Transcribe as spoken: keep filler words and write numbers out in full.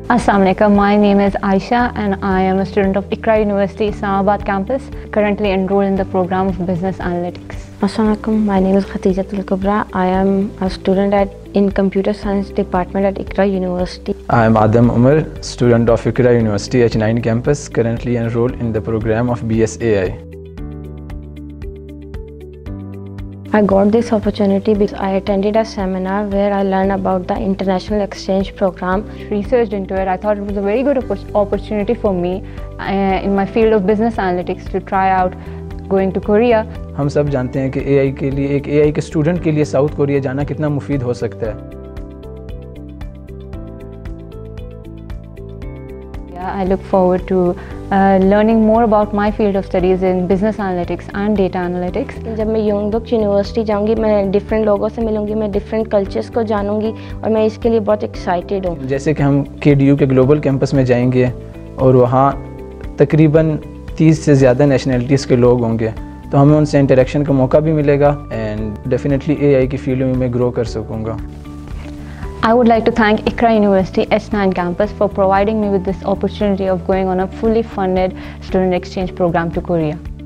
Assalamu alaikum. My name is Aisha and I am a student of Iqra University Islamabad campus, currently enrolled in the program of Business Analytics. Assalamu alaikum. My name is Khatijatul Kubra. I am a student at in Computer Science Department at Iqra University. I am Adam Umar, student of Iqra University H nine campus, currently enrolled in the program of B S A I. I got this opportunity because I attended a seminar where I learned about the international exchange program. Researched into it, I thought it was a very good opportunity for me uh, in my field of business analytics to try out going to Korea. हम सब जानते हैं कि A I के लिए एक A I के student के लिए साउथ कोरिया जाना कितना मुफीद हो सकता है. I look forward to uh, learning more about my field of studies in business analytics and data analytics. जब मैं योंगडोक यूनिवर्सिटी जाऊंगी, मैं डिफरेंट लोगों से मिलूंगी, मैं डिफरेंट कल्चर्स को जानूंगी और मैं इसके लिए बहुत एक्साइटेड हूँ. जैसे कि हम के डी यू के ग्लोबल कैंपस में जाएंगे और वहाँ तकरीबन तीस से ज़्यादा नेशनलिटीज़ के लोग होंगे, तो हमें उनसे इंटरेक्शन का मौका भी मिलेगा एंड डेफिनेटली ए आई की फील्ड में मैं ग्रो कर सकूँगा. I would like to thank Iqra University H nine campus for providing me with this opportunity of going on a fully funded student exchange program to Korea.